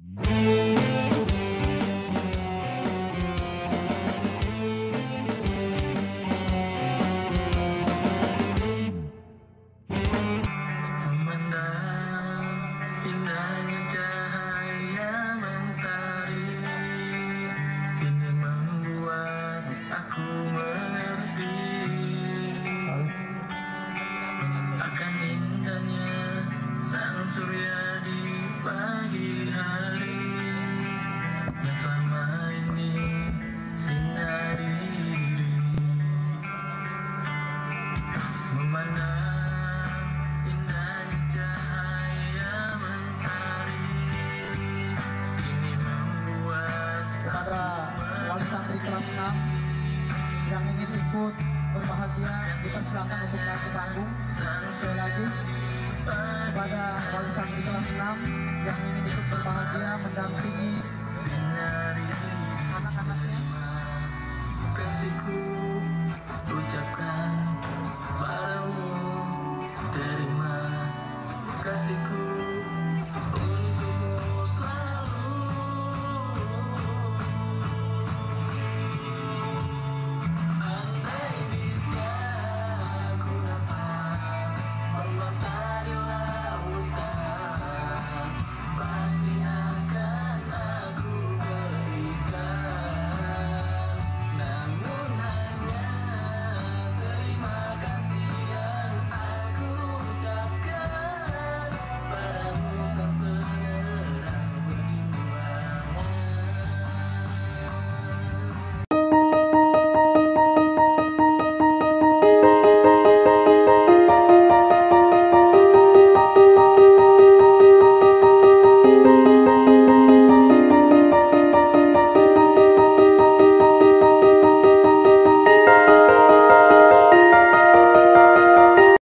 Surya di pagi hari yang selama ini sinari diri, memandang indahnya cahaya mentari ini membuat kepada wali santri kelas 6 yang ingin ikut berbahagia, kita silakan untuk naik ke panggung. Sekali lagi kepada wali santri kelas 6 yang ingin ikut berbahagia mendampingi anak-anaknya.